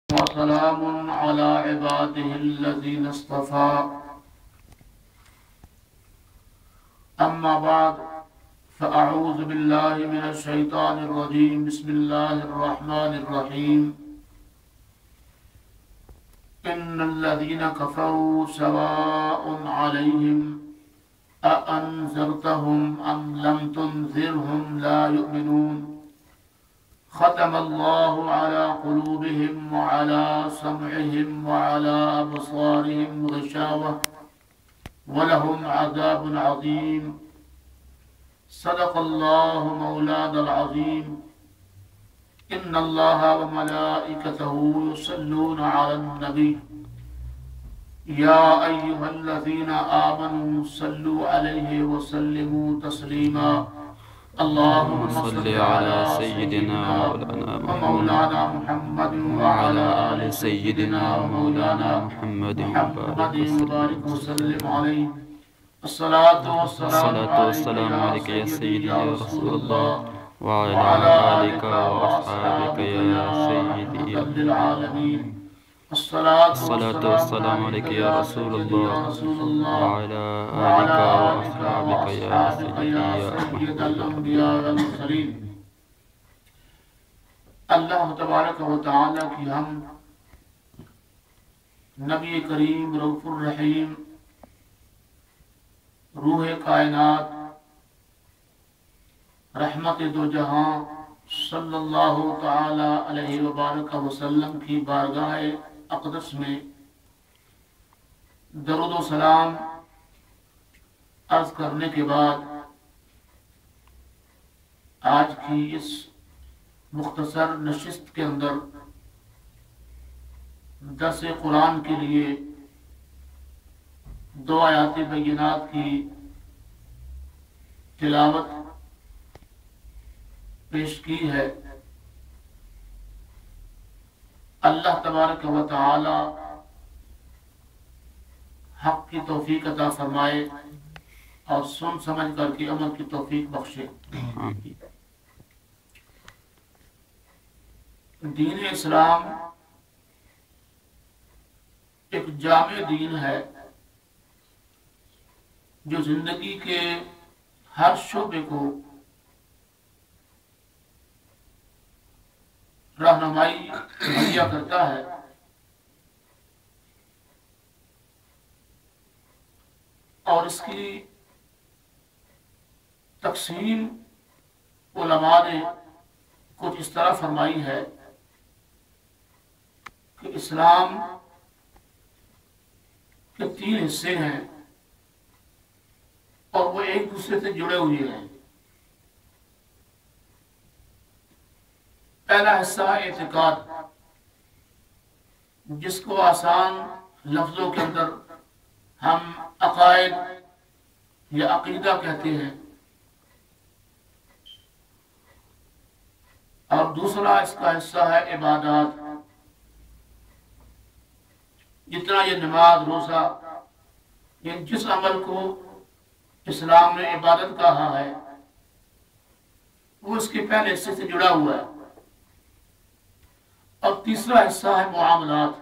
وسلام على عباده الذين اصطفى أما بعد فأعوذ بالله من الشيطان الرجيم بسم الله الرحمن الرحيم إن الذين كفروا سواء عليهم أأنذرتهم أم لم تنذرهم لا يؤمنون ختم الله على قلوبهم وعلى سمعهم وعلى أبصارهم غشاوة ولهم عذاب عظيم صدق الله مولانا العظيم إن الله وملائكته يصلون على النبي يا أيها الذين آمنوا صلوا عليه وسلموا تسليما اللهم صل على سيدنا ومولانا محمد وعلى آل سيدنا ومولانا محمد وبارك وسلم عليه الصلاة والسلام عليك يا سيدي يا رسول الله وعلى آلك وأصحابك يا سيدي يا رب العالمين الصلاة والسلام عليك يا رسول الله وعلى آلك وأصحابك يا سيدي يا أحمد الأنبياء والمرسلين اللہ تبارک و تعالی کی ہم نبی کریم رؤوف الرحیم روح کائنات رحمت دو جہاں صلی اللہ تعالی علیہ وبارک وسلم کی بارگاہ اقدس میں درود و سلام عرض کرنے کے بعد آج کی اس مختصر نشست کے اندر درس قرآن کے لیے دو آیات بینات کی تلاوت پیش کی ہے۔ اللہ تبارک و تعالی حق کی توفیق عطا فرمائے اور سن سمجھ کر کے عمل کی توفیق بخشے۔ دین اسلام ایک جامع دین ہے جو زندگی کے ہر شعبے کو رہنمائی مہیا کرتا ہے۔ اور اس کی تقسیم علماء نے کچھ اس طرح فرمائی ہے کہ اسلام کے 3 حصے ہیں اور وہ ایک دوسرے سے جڑے ہوئے ہیں۔ پہلا حصہ ہے اعتقاد، جس کو آسان لفظوں کے اندر ہم عقائد یا عقیدہ کہتے ہیں، اور دوسرا اس کا حصہ ہے عبادات، جتنا یہ نماز روزہ یہ جس عمل کو اسلام نے عبادت کہا ہے وہ اس کے پہلے حصے سے جڑا ہوا ہے۔ اور تیسرا حصہ ہے معاملات،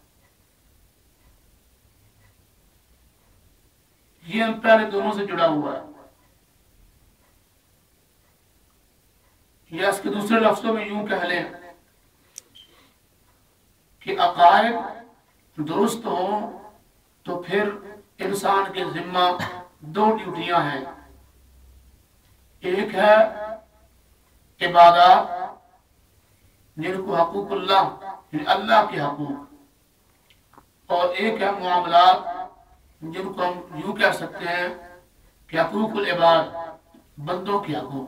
یہ ہم پہلے دونوں سے جڑا ہوا ہے، یا اس کے دوسرے لفظوں میں یوں کہہ لیں کہ عقائد درست ہوں تو پھر انسان کے ذمہ 2 ڈیوٹیاں ہیں، ایک ہے عبادات جن کو حقوق اللہ یعنی اللہ کے حقوق، اور ایک ہے معاملات جن کو ہم یوں کہہ سکتے ہیں کہ حقوق العباد بندوں کے حقوق۔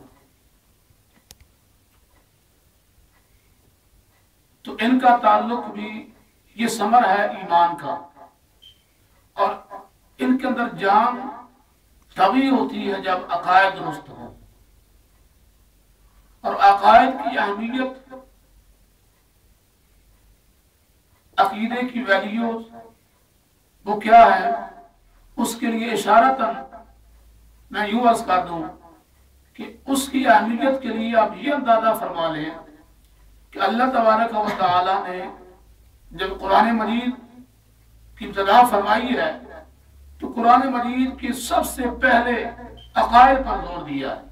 تو ان کا تعلق بھی یہ ثمر ہے ایمان کا، اور ان کے اندر جان تبھی ہوتی ہے جب عقائد درست ہو، اور عقائد کی اہمیت عقیدے کی ویلیوز وہ کیا ہے، اس کے لیے اشارتاً میں یوں عرض کر دوں کہ اس کی اہمیت کے لیے آپ یہ اندازہ فرما لیں کہ اللہ تبارک و تعالی نے جب قرآن مجید کی ابتدا فرمائی ہے تو قرآن مجید کی سب سے پہلے عقائد پر زور دیا ہے.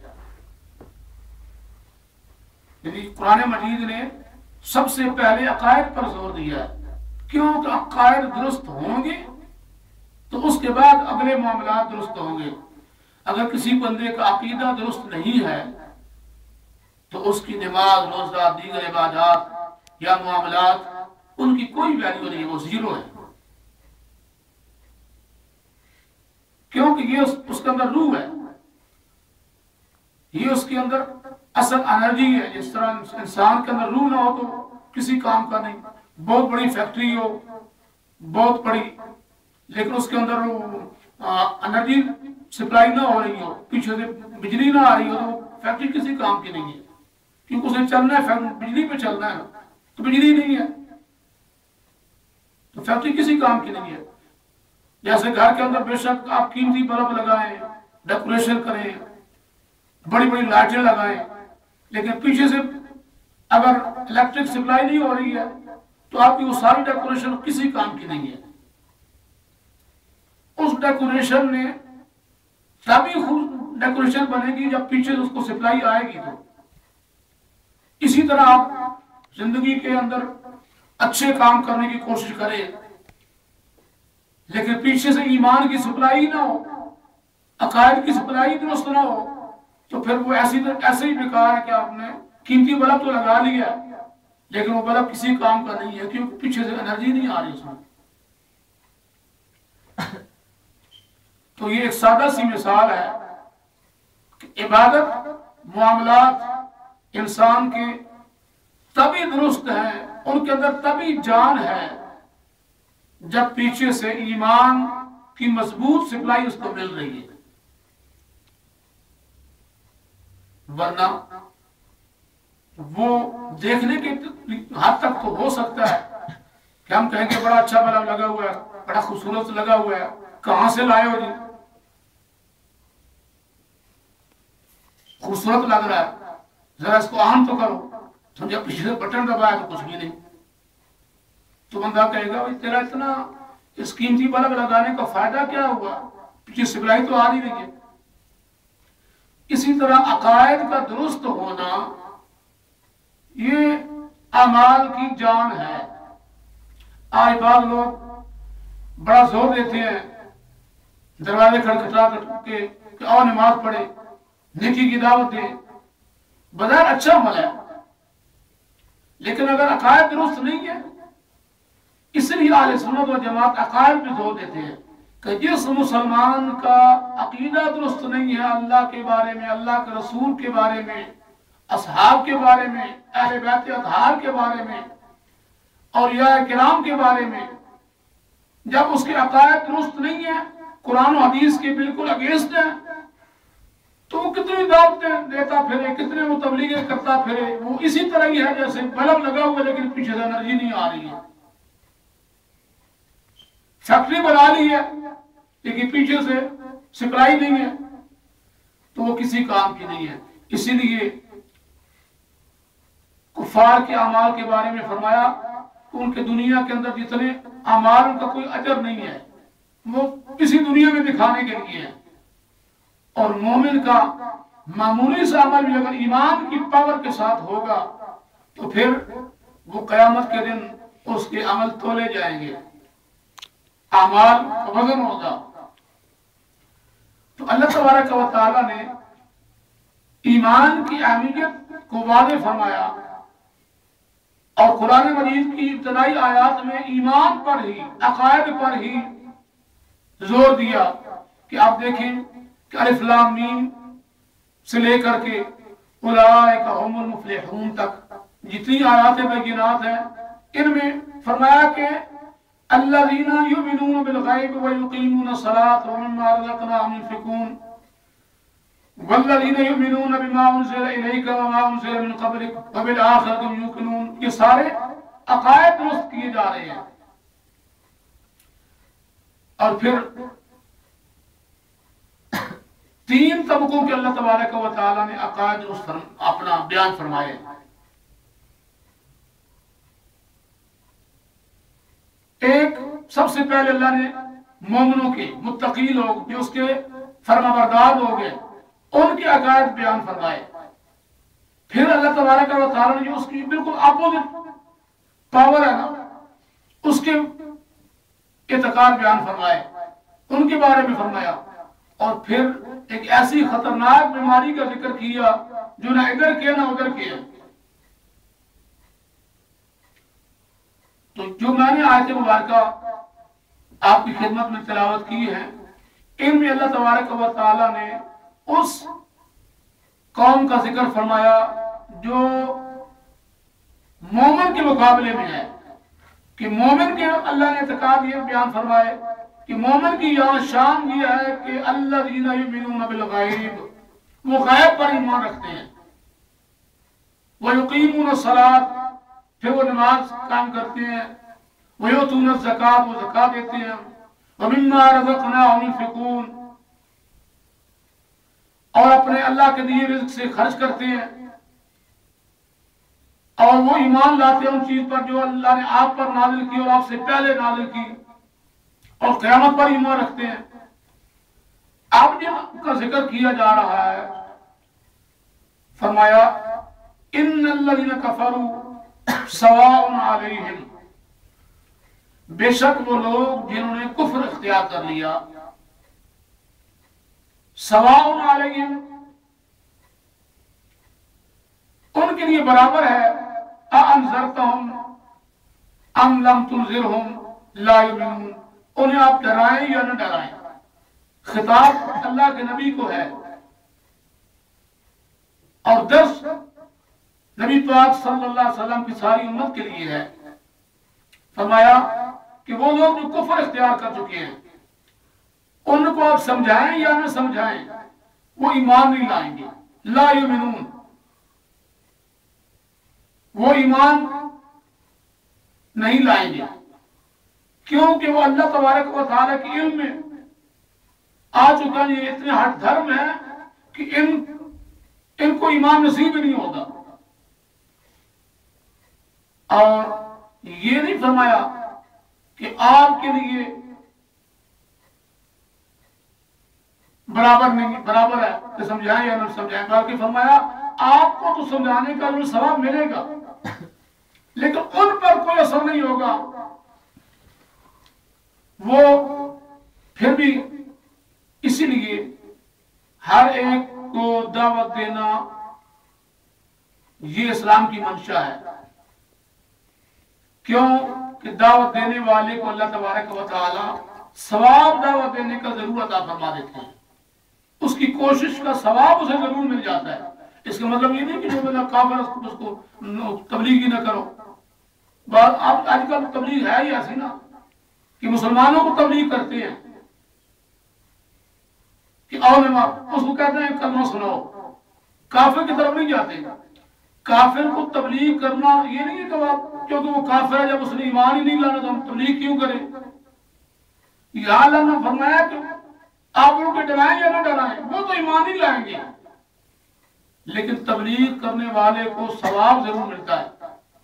یعنی قرآن مجید نے سب سے پہلے عقائد پر زور دیا ہے، کیونکہ عقائد درست ہوں گے تو اس کے بعد اگلے معاملات درست ہوں گے. اگر کسی بندے کا عقیدہ درست نہیں ہے تو اس کی نماز، روزہ، دیگر عبادات یا معاملات ان کی کوئی ویلیو نہیں، وہ زیرو ہے. کیونکہ یہ اس کے اندر روح ہے، یہ اس کے اندر اصل انرجی ہے. جس طرح انسان کے اندر روح نہ ہو تو کسی کام کا نہیں. بہت بڑی فیکٹری ہو، بہت بڑی، لیکن اس کے اندر انرجی سپلائی نہ ہو رہی ہو، پیچھے سے بجلی نہ آ رہی ہو تو فیکٹری کسی کام کی نہیں ہے. کیونکہ اسے چلنا ہے، بجلی پہ چلنا ہے، تو بجلی نہیں ہے تو فیکٹری کسی کام کی نہیں ہے. جیسے گھر کے اندر بے شک آپ قیمتی بلب لگائیں، ڈیکوریشن کریں، بڑی بڑی لائٹیں لگائیں، لیکن پیچھے سے اگر الیکٹرک سپلائی نہیں ہو رہی ہے تو آپ کی وہ ساری ڈیکوریشن کسی کام کی نہیں ہے. اس ڈیکوریشن نے تبھی خوب ڈیکوریشن بنے گی جب پیچھے سے اس کو سپلائی آئے گی. تو اسی طرح آپ زندگی کے اندر اچھے کام کرنے کی کوشش کریں، لیکن پیچھے سے ایمان کی سپلائی نہ ہو، عقائد کی سپلائی درست نہ ہو، تو پھر وہ ایسے ہی بیکار ہے کہ آپ نے قیمتی بلب تو لگا لیا لیکن وہ بلب کسی کام کا نہیں ہے، کیونکہ پیچھے سے انرجی نہیں آ رہی اس میں. تو یہ ایک سادہ سی مثال ہے کہ عبادت، معاملات انسان کے تبھی درست ہیں، ان کے اندر تبھی جان ہے جب پیچھے سے ایمان کی مضبوط سپلائی اس کو مل رہی ہے. ورنہ وہ دیکھنے کے حد تک تو ہو سکتا ہے کہ ہم کہیں کہ بڑا اچھا بلب لگا ہوا ہے، بڑا خوبصورت لگا ہوا ہے، کہاں سے لائے ہو جی؟ خوبصورت لگ رہا ہے، ذرا اس کو آن تو کرو. سمجھا پیچھے سے بٹن دبایا تو کچھ بھی نہیں. تو بندہ کہے گا بھائی تیرا اتنا اس قیمتی بلب لگانے کا فائدہ کیا ہوا؟ پیچھے سپلائی تو آ رہی نہیں ہے. اسی طرح عقائد کا درست ہونا یہ اعمال کی جان ہے. آج بعض لوگ بڑا زور دیتے ہیں دروازے کھٹکھٹا کے کہ اور نماز پڑھے، نیکی کی دعوت دے. بظاہر اچھا عمل ہے، لیکن اگر عقائد درست نہیں ہے، اس لیے اہل سنت و جماعت عقائد پہ زور دیتے ہیں کہ جس مسلمان کا عقیدہ درست نہیں ہے اللہ کے بارے میں، اللہ کے رسول کے بارے میں، اصحاب کے بارے میں، اہل بیت اطہار کے بارے میں، اولیاء کرام کے بارے میں، جب اس کے عقائد درست نہیں ہے، قرآن و حدیث کے بالکل اگینسٹ ہیں، تو وہ کتنی دعوتیں دیتا پھرے، کتنے وہ تبلیغیں کرتا پھرے، وہ اسی طرح ہی ہے جیسے بلب لگا ہوا لیکن پیچھے سے انرجی نہیں آ رہی ہے. فیکٹری بنا لی ہے لیکن پیچھے سے سپلائی نہیں ہے تو وہ کسی کام کی نہیں ہے. اسی لیے کفار کے اعمال کے بارے میں فرمایا کہ ان کے دنیا کے اندر جتنے اعمال ان کا کوئی اجر نہیں ہے، وہ کسی دنیا میں دکھانے کے لیے ہے. اور مومن کا معمولی سا عمل بھی اگر ایمان کی پاور کے ساتھ ہوگا تو پھر وہ قیامت کے دن اس کے عمل تولے جائیں گے، اعمال کا وزن ہوگا. تو اللہ تبارک و تعالی نے ایمان کی اہمیت کو واضح فرمایا اور قرآن مجید کی ابتدائی آیات میں ایمان پر ہی، عقائد پر ہی زور دیا کہ آپ دیکھیں کہ الف لام میم سے لے کر کے اولئک هم المفلحون تک جتنی آیات بینات ہیں، ان میں فرمایا کہ الذین یؤمنون بالغیب ویقیمون الصلاة ومما رزقناهم ينفقون والذین یؤمنون بما انزل الیک وما انزل من قبلک وبالآخرۃ هم یوقنون. یہ سارے عقائد درست کیے جا رہے ہیں. اور پھر تین طبقوں کے اللہ تبارک و تعالی نے عقائد اپنا بیان فرمائے. سب سے پہلے اللہ نے مومنوں کے متقی لوگ جو اس کے فرمانبردار لوگ ہیں ان کے عقائد بیان فرمائے. پھر اللہ تبارک و تعالیٰ نے جو اس کی بالکل اپوزٹ پاور ہے نا اس کے اعتقاد بیان فرمائے، ان کے بارے میں فرمایا. اور پھر ایک ایسی خطرناک بیماری کا ذکر کیا جو نہ ادھر کیا نہ ادھر کیا. تو جو میں نے آیت مبارکہ آپ کی خدمت میں تلاوت کی ہے، ان میں اللہ تبارک و تعالیٰ نے اس قوم کا ذکر فرمایا جو مومن کے مقابلے میں ہے. کہ مومن کے اللہ نے اعتقاد یہ بیان فرمائے کہ مومن کی یہاں شان یہ ہے کہ الذین یؤمنون بالغیب، وہ غیب پر ایمان رکھتے ہیں. وَيُقِيمُونَ الصَّلَاةَ، پھر وہ نماز قائم کرتے ہیں. وَيُؤْتُونَ الزَّکَاةَ، وہ زکات دیتے ہیں. وَمِمَّا رَزَقْنَاهُمْ يُنْفِقُونَ، اور اپنے اللہ کے دیے رزق سے خرچ کرتے ہیں. اور وہ ایمان لاتے ہیں ان چیز پر جو اللہ نے آپ پر نازل کی اور آپ سے پہلے نازل کی، اور قیامت پر ایمان رکھتے ہیں. اب جن کا ذکر کیا جا رہا ہے، فرمایا ان الذین کفروا سواء علیہم، بے شک وہ لوگ جنہوں نے کفر اختیار کر لیا، سواء علیہم ان کے لیے برابر ہے، اَأَنذَرْتَهُمْ أَمْ لَمْ تُنذِرْهُمْ لَا يُؤْمِنُونَ، انہیں آپ ڈرائیں یا نہ ڈرائیں. خطاب اللہ کے نبی کو ہے اور درس نبی پاک صلی اللہ علیہ وسلم کی ساری امت کے لیے ہے. فرمایا کہ وہ لوگ جو کفر اختیار کر چکے ہیں ان کو آپ سمجھائیں یا نہ سمجھائیں وہ ایمان نہیں لائیں گے. لا یؤمنون، وہ ایمان نہیں لائیں گے، کیونکہ وہ اللہ تبارک و تعالیٰ کے علم میں آ چکا. یہ اتنے ہٹ دھرم ہے کہ ان کو ایمان نصیب نہیں ہوگا. اور یہ نہیں فرمایا کہ آپ کے لیے برابر ہے کہ سمجھائیں یا نہ سمجھائیں، بلکہ فرمایا آپ کو تو سمجھانے کا جو ثواب ملے گا لیکن ان پر کوئی اثر نہیں ہوگا. وہ پھر بھی اسی لیے ہر ایک کو دعوت دینا یہ اسلام کی منشا ہے. کیوں کہ دعوت دینے والے کو اللہ تبارک و تعالی ثواب دعوت دینے کا ضرور عطا فرما دیتے ہیں. اس کی کوشش کا ثواب اسے ضرور مل جاتا ہے. اس کا مطلب یہ نہیں کہ جو میرا کافر اس کو تبلیغ ہی نہ کرو. اب آج کل تبلیغ ہے ہی ایسی نا کہ مسلمانوں کو تبلیغ کرتے ہیں کہ آؤ نماز، اس کو کہتے ہیں کلمہ سناؤ. کافر کی طرف نہیں جاتے. کافر کو تبلیغ کرنا یہ نہیں ہے کہ آپ کیونکہ وہ کافر ہے جب اس نے ایمان ہی نہیں لانا تو ہم تبلیغ کیوں کریں. یہاں اللہ نے فرمایا کہ آپ ان کو ڈرائیں یا نہ ڈرائیں وہ تو ایمان ہی لائیں گے، لیکن تبلیغ کرنے والے کو ثواب ضرور ملتا ہے.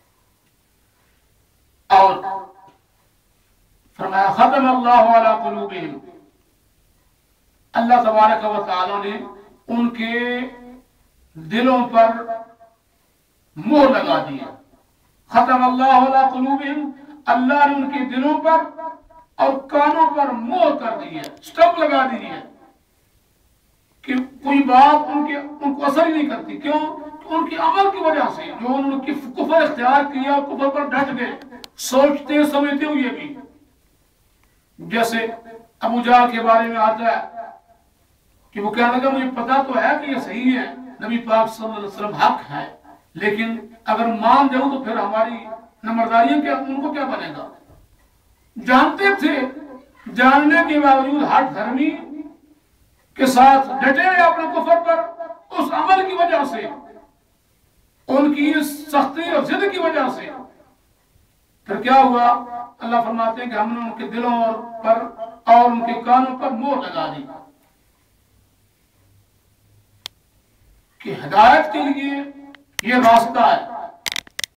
اور فرمایا ختم اللہ علی قلوبہم، اللہ تبارک و تعالی نے ان کے دلوں پر مہر لگا دی ہے. ختم اللہ علی قلوبہم، اللہ نے ان کے دلوں پر اور کانوں پر مہر کر دی ہے، سٹمپ لگا دی ہے کہ کوئی بات ان کو اثر ہی نہیں کرتی. کیوں؟ کہ ان کے عمل کی وجہ سے جو انہوں نے کفر اختیار کیا، کفر پر ڈٹ گئے سوچتے سمجھتے ہوئے بھی. جیسے ابو جہل کے بارے میں آتا ہے کہ وہ کہنے لگا مجھے پتا تو ہے کہ یہ صحیح ہے، نبی پاک صلی اللہ علیہ وسلم حق ہے، لیکن اگر مان جاؤں تو پھر ہماری نمبرداریوں کے ان کو کیا بنے گا. جانتے تھے، جاننے کے باوجود ہر دھرمی کے ساتھ ڈٹے رہے اپنے کفر پر. اس عمل کی وجہ سے، ان کی سختی اور ضد کی وجہ سے پھر کیا ہوا؟ اللہ فرماتے ہیں کہ ہم نے ان کے دلوں پر اور ان کے کانوں پر مہر لگا دی کہ ہدایت کے لیے یہ راستہ ہے.